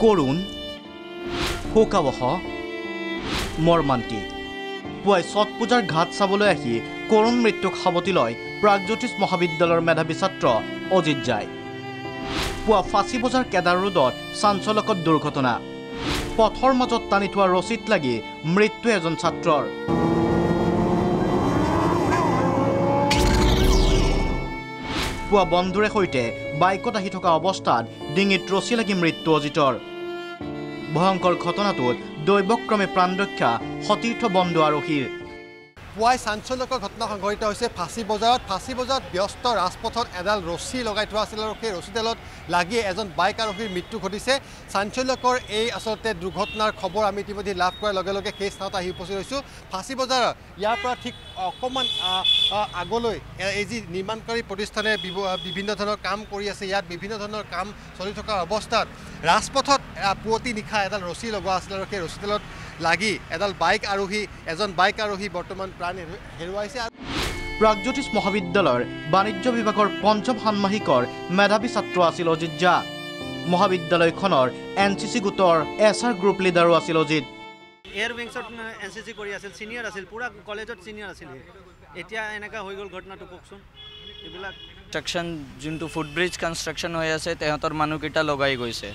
করুণ শোকাবহ মর্মান্তিক পুৱাই ছট পূজাৰ ঘাট চাবলৈ আহি করুণ মৃত্যুক সাৱটি লয় প্ৰাগজ্যোতিষ মহাবিদ্যালয়ৰ মেধাৱী ছাত্ৰ অজিত যায়। পুৱা ফাঁচী বজাৰ কেদাৰ ৰোডত চাঞ্চলকৰ দুৰ্ঘটনা পথৰ মাজত টানি থোৱা ৰছীত লাগি মৃত্যু এজন ছাত্ৰৰ। পুৱা বন্ধুৰে সৈতে বাইকত আহি থকা অৱস্থাত ডিঙিত ৰছী লাগি মৃত্যু অজিতৰ। ভয়ংকৰ ঘটনাটোত দৈৱক্ৰমে প্ৰাণৰক্ষা সতীৰ্থ বন্ধু আৰোহীৰ। পুৱাই চাঞ্চল্যকৰ ঘটনা সংঘটিত হৈছে ফাঁচী বজাৰত ব্যস্ত ৰাজপথত এডাল ৰছী লগাই থোৱা আছিল আৰু সেই ৰছীডালত লাগি এজন বাইক আৰোহীৰ মৃত্যু ঘটিছে। চাঞ্চল্যকৰ এই আচলতে দুৰ্ঘটনাৰ খবৰ আমি ইতিমধ্যে লাভ কৰাৰ লগে লগে সেই স্থানত আহি উপস্থিত হৈছোঁ। ফাঁচী বজাৰ ইয়াৰ পৰা ঠিক অকণমান আগলৈ এই যি নিৰ্মাণকাৰী প্ৰতিষ্ঠানে বিভিন্ন ধৰণৰ কাম কৰি আছে, ইয়াত বিভিন্ন ধৰণৰ কাম চলি থকাৰ অৱস্থাত ৰাজপথত পুৱতি নিশা এডাল ৰছী লগোৱা আছিল আৰু সেই ৰছীডালত লাগি এজন বাইক আৰোহী বৰ্তমান প্ৰাণ হেৰুৱাইছে। প্ৰাগজ্যোতিষ মহাবিদ্যালয়ৰ বাণিজ্য বিভাগৰ পঞ্চম ষান্মাসিকৰ মেধাৱী ছাত্ৰ আছিল অজিত জা। মহাবিদ্যালয়খনৰ NCC গোটৰ SR গ্ৰুপ লিডাৰো আছিল অজিত। এয়াৰ উইংছত NCC কৰি আছিল, সিনিয়ৰ আছিল, পুৰা কলেজত সিনিয়ৰ আছিল। এতিয়া এনেকা হৈ গ'ল ঘটনাটো কওকচোন। এইবিলাক কনষ্ট্ৰাকশ্যন যোনটো ফুটব্ৰিজ কনষ্ট্ৰাকশ্যন হৈ আছে তেহঁতৰ মানুহকেইটা লগাই গৈছে।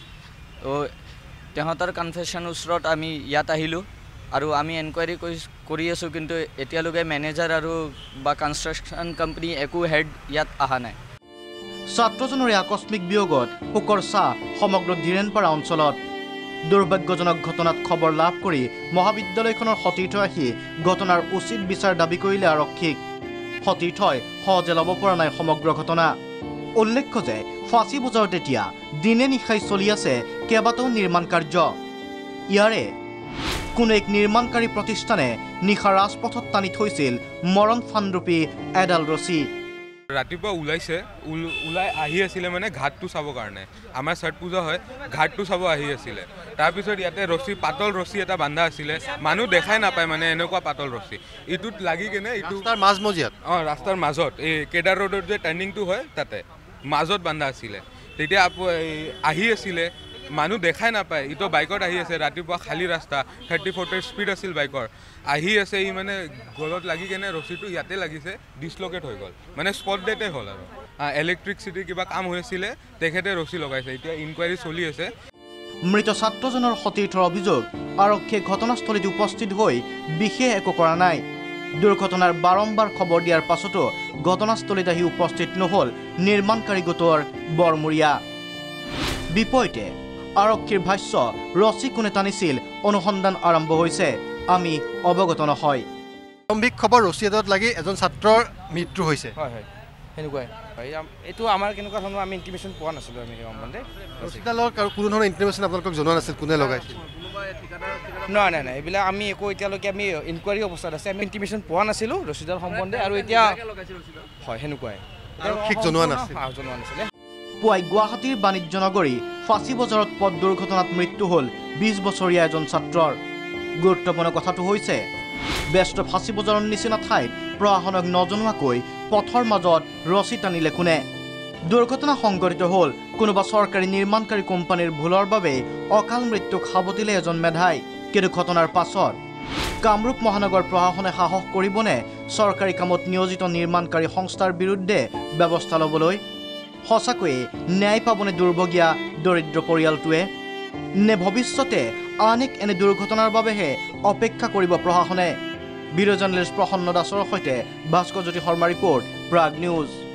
তেহঁতৰ কনফেশ্যন ওচৰত আমি ইয়াত আহিলোঁ আৰু আমি এনকুৱাৰী কৰি আছোঁ, কিন্তু এতিয়ালৈকে মেনেজাৰ আৰু বা কনষ্ট্ৰাকশ্যন কোম্পানী একো হেড ইয়াত অহা নাই। ছাত্ৰজনৰে আকস্মিক বিয়োগত শোকৰ ছাঁ সমগ্ৰ ধীৰেণপাৰা অঞ্চলত। দুৰ্ভাগ্যজনক ঘটনাত খবৰ লাভ কৰি মহাবিদ্যালয়খনৰ সতীৰ্থ আহি ঘটনাৰ উচিত বিচাৰ দাবী কৰিলে আৰক্ষীক। সতীৰ্থই সহজে ল'ব পৰা নাই সমগ্ৰ ঘটনা। উল্লেখ্য যে ফাঁচী বজাৰত এতিয়া দিনে নিশাই চলি আছে কেইবাটাও নিৰ্মাণ কাৰ্য। ইয়াৰে কোনো এক নিৰ্মাণকাৰী প্ৰতিষ্ঠানে নিশা ৰাজপথত টানি থৈছিল মৰণ ফানৰূপী এডাল ৰছী। ৰাতিপুৱা ওলাই আহি আছিলে মানে ঘাটটো চাবৰ কাৰণে, আমাৰ ছট পূজা হয়, ঘাটটো চাব আহি আছিলে। তাৰপিছত ইয়াতে পাতল ৰছী এটা বান্ধা আছিলে, মানুহ দেখাই নাপায় মানে এনেকুৱা পাতল ৰছী। ইটোত লাগি কেনে ইটো মাজমজিয়াত ৰাস্তাৰ মাজত এই কেদাৰ ৰোডৰ যে টাৰ্ণিংটো হয় তাতে মাজত বান্ধা আছিলে। তেতিয়া আহি আছিলে, মানুহ দেখাই নাপায়, ইটো বাইকত আহি আছে, ৰাতিপুৱা খালী ৰাস্তা, 30-40 স্পীড আছিল বাইকৰ, আহি আছে। ই মানে গলত লাগি কেনে ৰছীটো ইয়াতে লাগিছে, ডিছলকেট হৈ গ'ল, মানে স্পট ডেটে হ'ল। আৰু ইলেক্ট্ৰিচিটিৰ কিবা কাম হৈ আছিলে, তেখেতে ৰছী লগাইছে। এতিয়া ইনকুৱাৰী চলি আছে। মৃত ছাত্ৰজনৰ সতীৰ্থৰ অভিযোগ, আৰক্ষীয়ে ঘটনাস্থলীত উপস্থিত হৈ বিশেষ একো কৰা নাই। দুৰ্ঘটনাৰ বাৰম্বাৰ খবৰ দিয়াৰ পাছতো ঘটনাস্থলীত আহি উপস্থিত নহ'ল নিৰ্মাণকাৰী গোটৰ বৰমূৰীয়া। বিপৰীতে আৰক্ষীৰ ভাষ্য, ৰছী কোনে টানিছিল অনুসন্ধান আৰম্ভ হৈছে, আমি অৱগত নহয়। প্ৰাৰম্ভিক খবৰ ৰছী এডালত লাগি এজন ছাত্ৰৰ মৃত্যু হৈছে। হয় সেনেকুৱাই। এইটো আমাৰ কেনেকুৱা ধৰণৰ আমি ইনফৰ্মেশ্যন পোৱা নাছিলোঁ। আমি সেই সম্বন্ধে ৰছীডালৰ কোনো ধৰণৰ ইনফৰ্মেশ্যন আপোনালোকক জনোৱা নাছিল কোনে লগাইছিল? নাই এইবিলাক আমি একো এতিয়ালৈকে আমি ইনকুৱাৰী অৱস্থাত আছে, আমি ইনফৰ্মেশ্যন পোৱা নাছিলোঁ ৰছীডাল সম্বন্ধে। আৰু এতিয়া হয় সেনেকুৱাই আৰক্ষীক জনোৱা নাছিলে। পুৱাই গুৱাহাটীৰ বাণিজ্য নগৰী ফাঁচী বজাৰত পথ দুৰ্ঘটনাত মৃত্যু হ'ল 20 বছৰীয়া এজন ছাত্ৰৰ। গুৰুত্বপূৰ্ণ কথাটো হৈছে, ব্যস্ত ফাঁচী বজাৰৰ নিচিনা ঠাইত প্ৰশাসনক নজনোৱাকৈ পথৰ মাজত ৰছী টানিলে কোনে? দুৰ্ঘটনা সংঘটিত হ'ল কোনোবা চৰকাৰী নিৰ্মাণকাৰী কোম্পানীৰ ভুলৰ বাবে অকাল মৃত্যুক সাৱটিলে এজন মেধাই। কিন্তু ঘটনাৰ পাছত কামৰূপ মহানগৰ প্ৰশাসনে সাহস কৰিবনে চৰকাৰী কামত নিয়োজিত নিৰ্মাণকাৰী সংস্থাৰ বিৰুদ্ধে ব্যৱস্থা ল'বলৈ? সঁচাকৈয়ে ন্যায় পাবনে দুৰ্ভগীয়া দৰিদ্ৰ পৰিয়ালটোৱে? নে ভৱিষ্যতে আন এক এনে দুৰ্ঘটনাৰ বাবেহে অপেক্ষা কৰিব প্ৰশাসনে? ভিডিঅ' জাৰ্নেলিষ্ট প্ৰসন্ন দাসৰ সৈতে ভাস্কৰজ্যোতি শৰ্মা ৰিপৰ্ট, প্ৰাগ নিউজ।